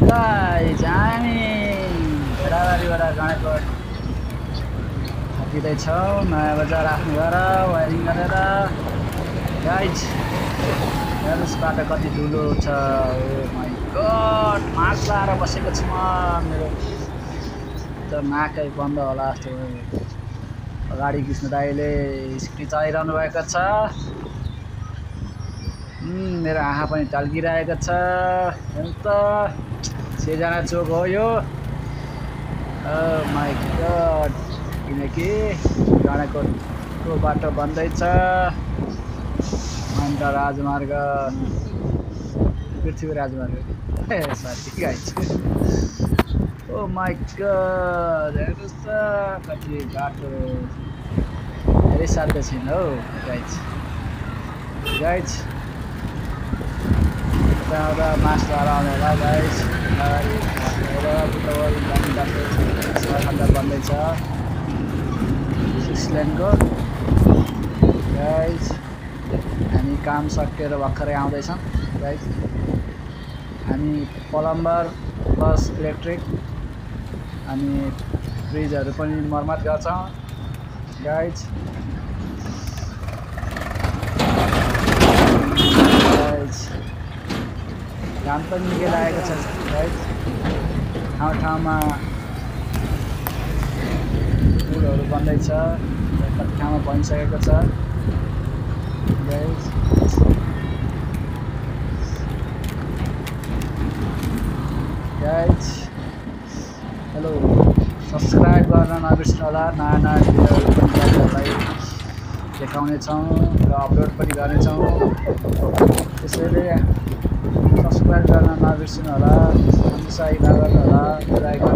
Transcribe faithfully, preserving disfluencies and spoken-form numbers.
Guys हामी भेडाबारीबाट गणेशगढ फर्किँदैछौँ नयाँ बजार आफ्नो घर वायरिङ गरेर। गाइज हेर्नुहोस् बाटो कति धुलो छ। ओ माई गड मास्क लाएर बसेको छु म। मेरो त नाकै बन्द होला जस्तो भयो। अगाडि कृष्ण दाइले स्कुटी चलाइरहनु भएको छ। मेरो आँखा पनि टल्किरहेको छ। हेर्नु त छजना चोक हो यो। ओ माई गड किनकि गणेशगढको बाटो बन्दैछ। अन्त राजमार्ग पृथ्वी राजमार्ग ए sorry guys. Oh my god हेर्नुहोस् त कति बाटो धेरै साध्य छैन हौ गाइज। गाइज यता मास्क लगाएर आउनु होला गाइज। अगाडि बुटवल जाने बाटो सडक बन्दैछ सिक्स लेनको। गाइज हामी काम सकेर भर्खरै आउँदैछौँ गाइज। हामी प्लम्बर प्लस इलेक्ट्रिक अनि फ्रिजहरू पनि मर्मत गर्छौँ गाइज। गाइज काम पनि निकै लागेको छ गाइज। ठाउँ ठाउँमा पुलहरू बन्दैछ, कति ठाउँमा बनिसकेको छ गाइज। गाइज हेलो सब्सक्राइब गर्न नबिर्सनु होला। नयाँ नयाँ भिडियोहरू पनि तपाईँहरूलाई देखाउनेछौँ र अपलोड पनि गर्नेछौँ। त्यसैले सब्सक्राइब गर्न नबिर्सनु होला। हमेसा नगर्नु होला। बेल आइकन